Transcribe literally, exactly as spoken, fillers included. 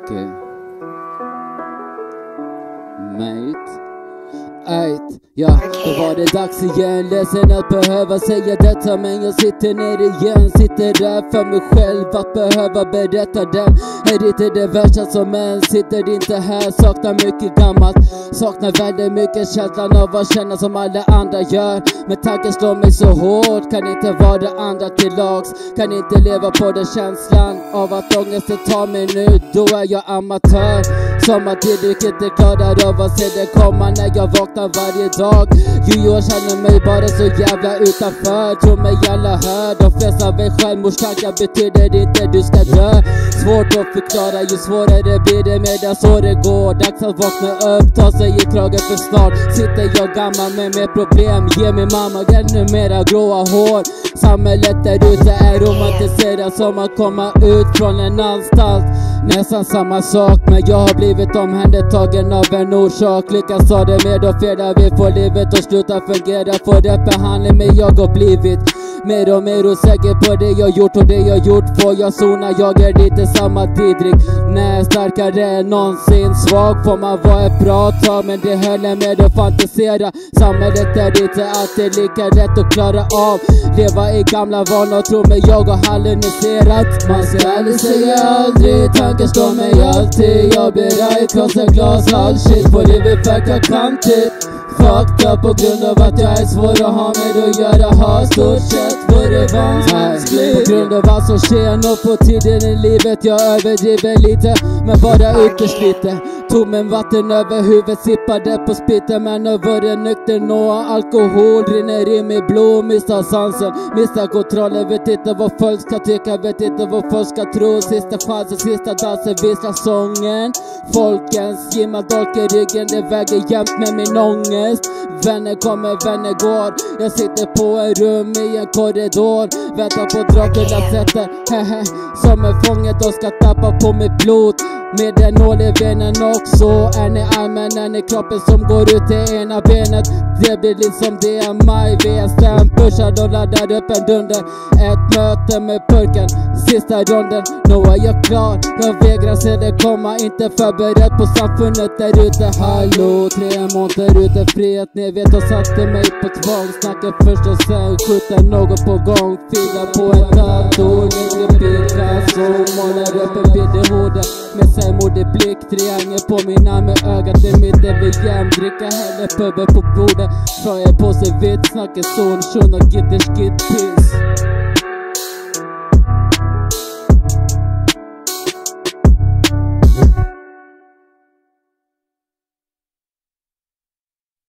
Okej. Mate. Ait, ja, då var det dags igen. Ledsen att behöva säga detta, men jag sitter ner igen. Sitter där för mig själv att behöva berätta den. Är inte det värsta som än. Sitter inte här, saknar mycket gammalt. Saknar väldigt mycket känslan av att känna som alla andra gör. Men tanken slår mig så hårt, kan inte vara andra till lags. Kan inte leva på den känslan av att ångesten tar mig nu. Då är jag amatör, som att jag inte klarar av att se det komma när jag vaknar varje dag. Jo, jag känner mig bara så jävla utanför. Tror mig alla hör. De flesta av er självmordstankar betyder inte du ska dö. Svårt att förklara, ju svårare blir det medan året går. Dags att vakna upp, ta sig i kragen för snart sitter jag gammal med mer problem. Ge min mamma ännu mera gråa hår. Samhället där ute är romantiserat som att komma ut från en anstalt. Nästan samma sak, men jag har blivit omhändertagen av en orsak. Lyckas ta det med och fel vi får livet att sluta fungera. Får rätt behandling, men jag har blivit mer och mer osäker på det jag gjort. Och det jag gjort får jag zona, jag är lite samma didrig. Nej, starkare än någonsin. Svag får man vara ett bra tag, men det höll med att fantisera. Samhället är inte alltid lika rätt att klara av. Leva i gamla vanor, tro mig jag har hallucinerat. Man ska aldrig säga aldrig, tankar slår mig alltid. Jag blir arg, krossar glas, all shit på livet verkar kantigt. Fucked up på grund av att jag är svår att ha med att göra. Har stort sett varit vanskligt på grund av allt som sker och på tiden i livet. Jag överdriver lite, men bara ytterst lite. Tog med vatten över huvudet, sippade på spitten. Men över en nykter nå alkohol rinner i mig blod. Missar sansen, missar kontrollen. Vet inte vad folk ska tycka, vet inte vad folk ska tro. Sista chansen, sista dansen, vissla sången. Folkens gimma dolk i ryggen, det väger jämt med min ångest. Vänner kommer, vänner går. Jag sitter på en rum i en korridor. Väntar på Dracula sätter, hehe. Som en fånget och ska tappa på mitt blod. Med en nål i venen också. Är ni armen, är ni kroppen som går ut i ena benet. Det blir liksom det är maj. V S-stäm pushar och laddar upp en dunder. Ett möte med purken, sista ronden. Nu är jag klar, jag vägrar se det komma. Inte förberedd på samfundet där ute. Hallå, tre månader ute frihet. Ni vet och satte mig på tvång. Snackar först och sen skjuter något på gång. Filar på en dator, ingen bilda. Så målar upp en bild i hodet. Med självmordig blick, triangel på min arm med ögat i mitten vid jämn. Dricka hellre pubber på bordet. För jag på sig vitt, snackar son, shun och gitter skit piss.